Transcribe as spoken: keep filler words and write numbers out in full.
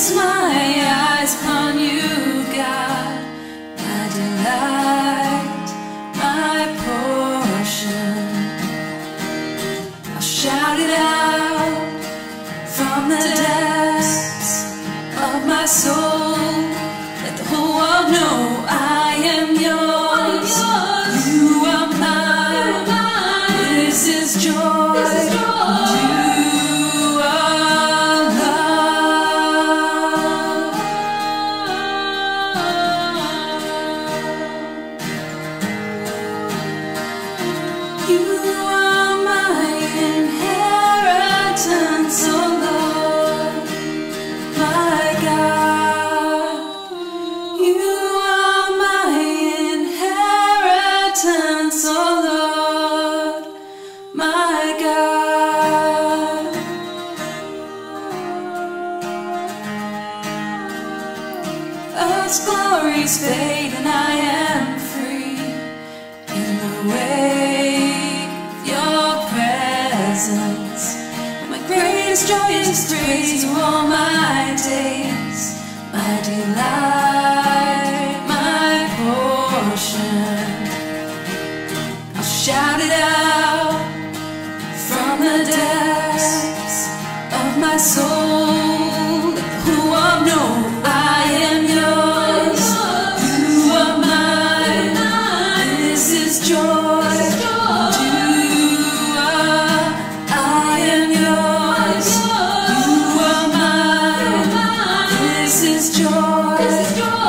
fix my eyes upon you, God, my delight, my portion. I'll shout it out from the depths of my soul. Let the whole world know I am yours. You are mine. This is joy. You are love. You are my inheritance, oh Lord, my God. You are my inheritance, oh Lord, my God. Earth's glories fade and I am free in the wake of your presence. And my greatest joy is to praise you all my days, my delight, my portion. I'll shout it out from the depths of my soul. Let the whole world know I am yours. You are mine. This is joy. You are, I am yours. You are mine. This is joy.